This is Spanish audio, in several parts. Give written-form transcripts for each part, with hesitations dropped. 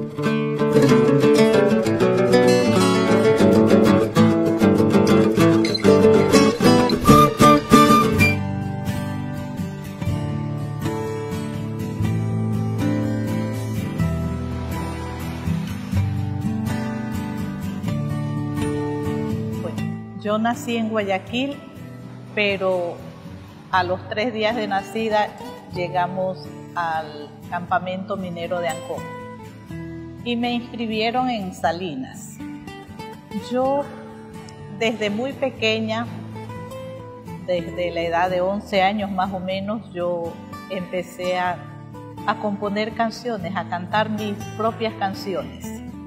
Yo nací en Guayaquil, pero a los 3 días de nacida llegamos al campamento minero de Ancón y me inscribieron en Salinas. Yo desde muy pequeña, desde la edad de 11 años más o menos, yo empecé a componer canciones, a cantar mis propias canciones.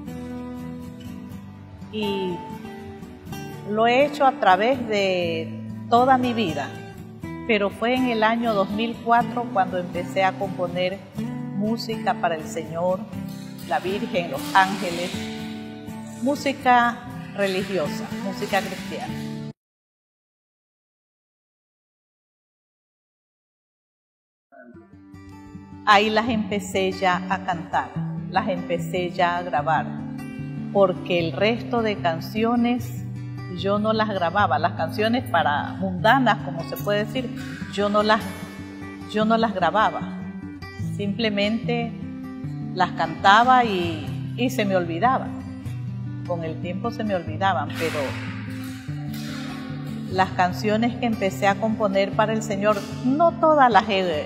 Y lo he hecho a través de toda mi vida, pero fue en el año 2004 cuando empecé a componer música para el Señor, la Virgen, los ángeles, música religiosa, música cristiana. Ahí las empecé ya a cantar, las empecé ya a grabar, porque el resto de canciones yo no las grababa, las canciones para mundanas, como se puede decir, yo no las grababa, simplemente las cantaba y se me olvidaban, con el tiempo se me olvidaban, pero las canciones que empecé a componer para el Señor, no todas las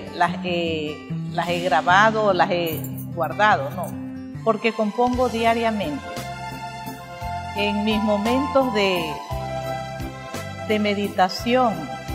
he grabado, las he guardado, no, porque compongo diariamente. En mis momentos de meditación,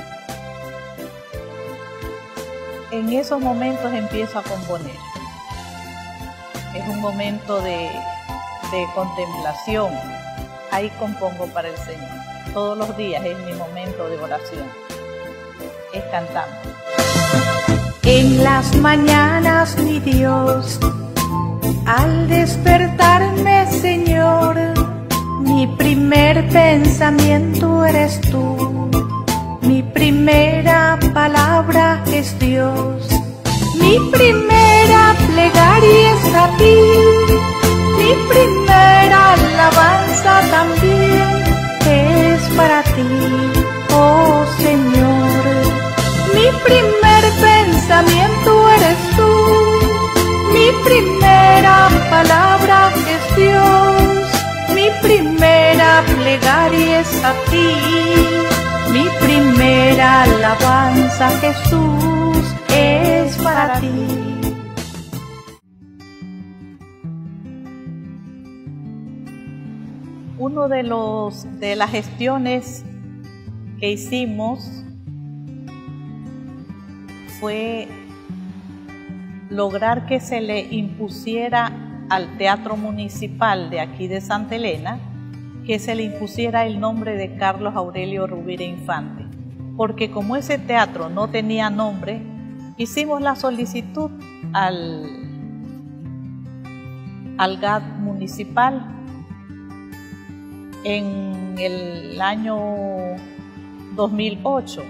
en esos momentos empiezo a componer. Es un momento de contemplación, ahí compongo para el Señor. Todos los días es mi momento de oración, es cantando. En las mañanas, mi Dios, al despertarme, Señor, mi primer pensamiento eres tú, mi primera palabra es Dios, mi primera plegaria es a ti, mi primera alabanza también es para ti, oh Señor. Mi primer pensamiento eres tú, mi primera palabra es Dios, mi primera plegaria es a ti, mi primera alabanza, Jesús, es para ti. Uno de las gestiones que hicimos fue lograr que se le impusiera al Teatro Municipal de aquí de Santa Elena, que se le impusiera el nombre de Carlos Aurelio Rovira Infante, porque como ese teatro no tenía nombre, hicimos la solicitud al GAD municipal en el año 2008,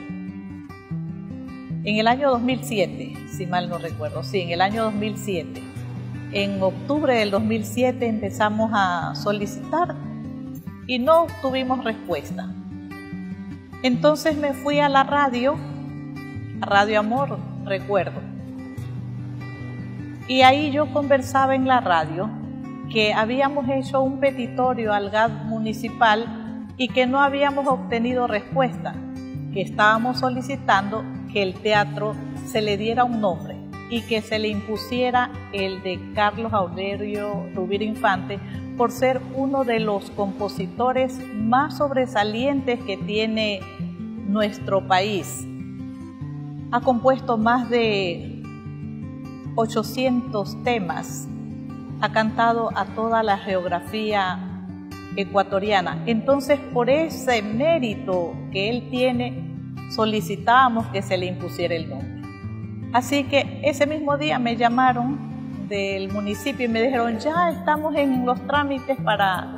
en el año 2007, si mal no recuerdo, sí, en el año 2007. En octubre del 2007 empezamos a solicitar y no tuvimos respuesta. Entonces me fui a la radio, a Radio Amor, recuerdo. Y ahí yo conversaba en la radio que habíamos hecho un petitorio al GAD municipal y que no habíamos obtenido respuesta, que estábamos solicitando que el teatro se le diera un nombre y que se le impusiera el de Carlos Aurelio Rovira Infante por ser uno de los compositores más sobresalientes que tiene nuestro país. Ha compuesto más de 800 temas, ha cantado a toda la geografía ecuatoriana. Entonces, por ese mérito que él tiene, solicitábamos que se le impusiera el nombre. Así que ese mismo día me llamaron del municipio y me dijeron, ya estamos en los trámites para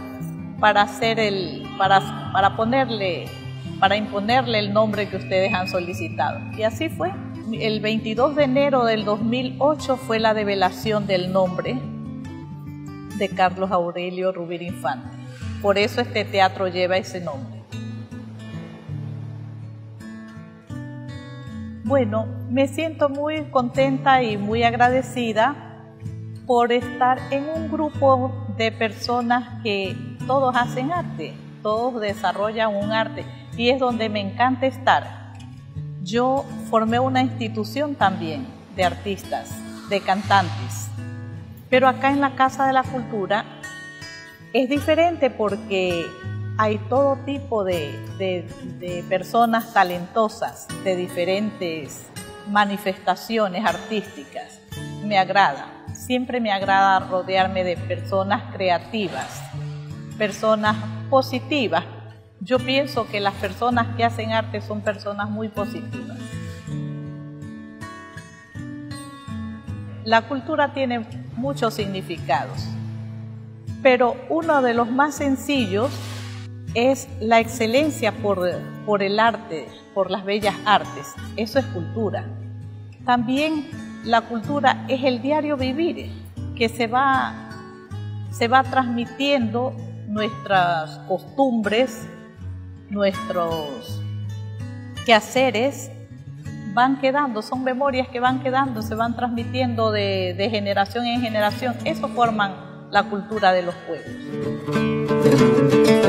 imponerle el nombre que ustedes han solicitado. Y así fue. El 22 de enero del 2008 fue la develación del nombre de Carlos Aurelio Rubira Infante. Por eso este teatro lleva ese nombre. Bueno, me siento muy contenta y muy agradecida por estar en un grupo de personas que todos hacen arte, todos desarrollan un arte y es donde me encanta estar. Yo formé una institución también de artistas, de cantantes, pero acá en la Casa de la Cultura es diferente porque hay todo tipo de personas talentosas, de diferentes manifestaciones artísticas. Me agrada, siempre me agrada rodearme de personas creativas, personas positivas. Yo pienso que las personas que hacen arte son personas muy positivas. La cultura tiene muchos significados, pero uno de los más sencillos es la excelencia por el arte, por las bellas artes. Eso es cultura. También la cultura es el diario vivir, que se va transmitiendo nuestras costumbres, nuestros quehaceres, van quedando, son memorias que van quedando, se van transmitiendo de generación en generación. Eso forman la cultura de los pueblos.